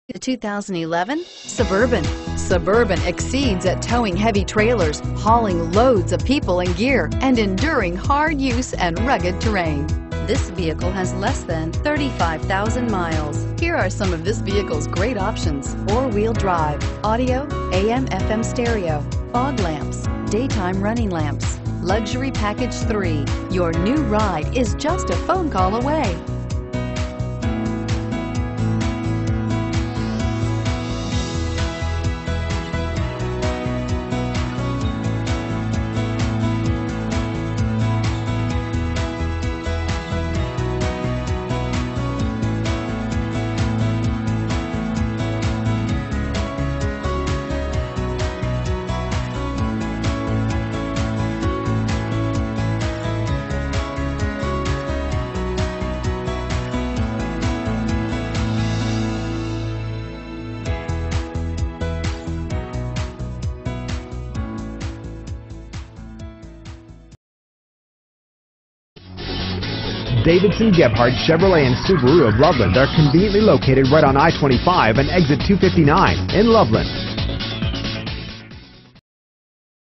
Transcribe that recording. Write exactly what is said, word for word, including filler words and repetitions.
The two thousand eleven Suburban. Suburban exceeds at towing heavy trailers, hauling loads of people and gear, and enduring hard use and rugged terrain. This vehicle has less than thirty-five thousand miles. Here are some of this vehicle's great options: four-wheel drive, audio, A M F M stereo, fog lamps, daytime running lamps, luxury package three. Your new ride is just a phone call away. Davidson-Gebhardt Chevrolet and Subaru of Loveland are conveniently located right on I twenty-five and exit two fifty-nine in Loveland.